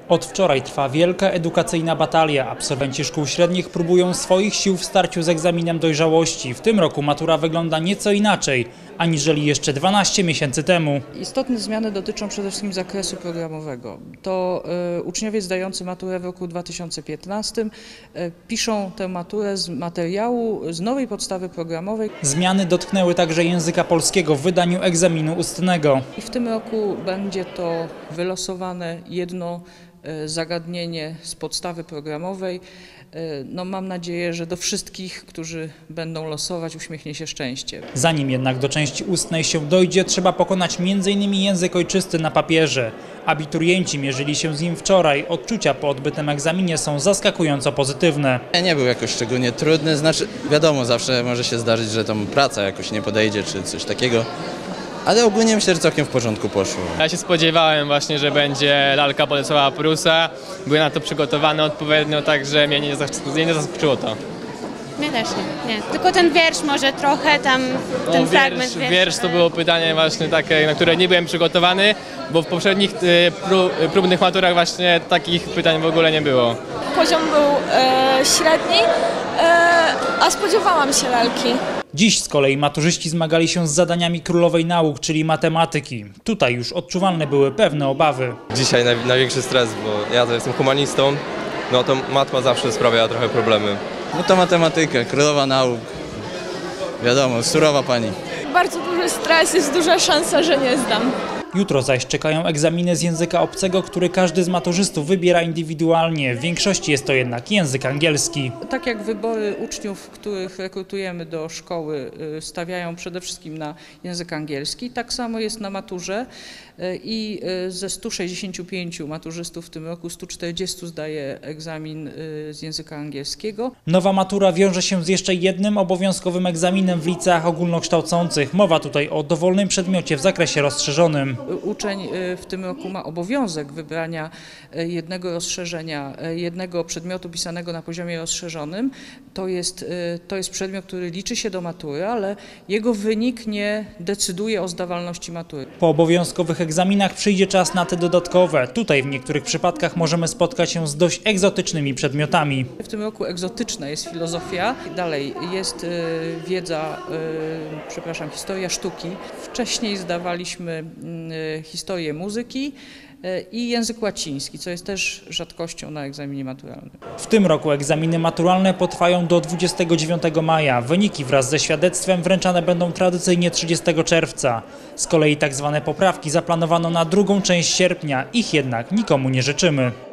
Od wczoraj trwa wielka edukacyjna batalia. Absolwenci szkół średnich próbują swoich sił w starciu z egzaminem dojrzałości. W tym roku matura wygląda nieco inaczej, aniżeli jeszcze 12 miesięcy temu. Istotne zmiany dotyczą przede wszystkim zakresu programowego. To uczniowie zdający maturę w roku 2015 piszą tę maturę z materiału, z nowej podstawy programowej. Zmiany dotknęły także języka polskiego w wydaniu egzaminu ustnego. I w tym roku będzie to wylosowane jedno zagadnienie z podstawy programowej. No, mam nadzieję, że do wszystkich, którzy będą losować, uśmiechnie się szczęście. Zanim jednak do części ustnej się dojdzie, trzeba pokonać m.in. język ojczysty na papierze. Abiturienci mierzyli się z nim wczoraj. Odczucia po odbytym egzaminie są zaskakująco pozytywne. Nie był jakoś szczególnie trudny, znaczy wiadomo, zawsze może się zdarzyć, że tam praca jakoś nie podejdzie czy coś takiego. Ale ogólnie myślę, że całkiem w porządku poszło. Ja się spodziewałem właśnie, że będzie lalka Bolesława Prusa. Byłem na to przygotowany odpowiednio, także mnie nie zaskoczyło to. Mnie też nie. Tylko ten wiersz może trochę tam, ten fragment Wiersz to było pytanie właśnie takie, na które nie byłem przygotowany, bo w poprzednich próbnych maturach właśnie takich pytań w ogóle nie było. Poziom był średni, a spodziewałam się lalki. Dziś z kolei maturzyści zmagali się z zadaniami królowej nauk, czyli matematyki. Tutaj już odczuwalne były pewne obawy. Dzisiaj największy stres, bo ja to jestem humanistą, no to matma zawsze sprawia trochę problemy. No to matematyka, królowa nauk. Wiadomo, surowa pani. Bardzo duży stres, jest duża szansa, że nie zdam. Jutro zaś czekają egzaminy z języka obcego, który każdy z maturzystów wybiera indywidualnie. W większości jest to jednak język angielski. Tak jak wybory uczniów, których rekrutujemy do szkoły, stawiają przede wszystkim na język angielski, tak samo jest na maturze i ze 165 maturzystów w tym roku 140 zdaje egzamin z języka angielskiego. Nowa matura wiąże się z jeszcze jednym obowiązkowym egzaminem w liceach ogólnokształcących. Mowa tutaj o dowolnym przedmiocie w zakresie rozszerzonym. Uczeń w tym roku ma obowiązek wybrania jednego rozszerzenia, jednego przedmiotu pisanego na poziomie rozszerzonym. To jest przedmiot, który liczy się do matury, ale jego wynik nie decyduje o zdawalności matury. Po obowiązkowych egzaminach przyjdzie czas na te dodatkowe. Tutaj w niektórych przypadkach możemy spotkać się z dość egzotycznymi przedmiotami. W tym roku egzotyczna jest filozofia, dalej jest historia sztuki. Wcześniej zdawaliśmy historię muzyki i język łaciński, co jest też rzadkością na egzaminie maturalnym. W tym roku egzaminy maturalne potrwają do 29 maja. Wyniki wraz ze świadectwem wręczane będą tradycyjnie 30 czerwca. Z kolei tak zwane poprawki zaplanowano na drugą część sierpnia. Ich jednak nikomu nie życzymy.